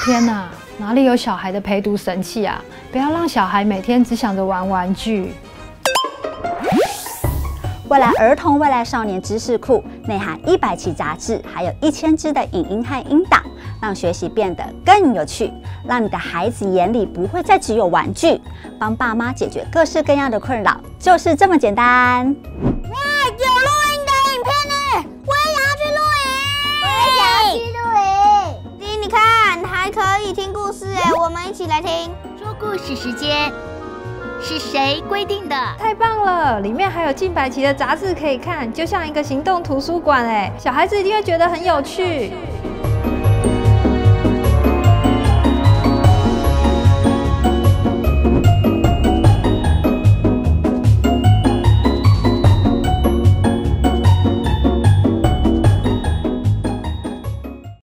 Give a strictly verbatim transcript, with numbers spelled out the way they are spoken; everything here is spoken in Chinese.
天哪，哪里有小孩的陪读神器啊？不要让小孩每天只想着玩玩具。 未来儿童未来少年知识库内含一百期杂志，还有一千支的影音和音档，让学习变得更有趣，让你的孩子眼里不会再只有玩具，帮爸妈解决各式各样的困扰，就是这么简单。 哇，有录音的影片呢！我也想要去录影，我也想要去录影。弟，你看，还可以听故事哎，我们一起来听。 说故事时间。是谁规定的？ 太棒了！里面还有近百期的杂志可以看，就像一个行动图书馆哎，小孩子一定会觉得很有趣。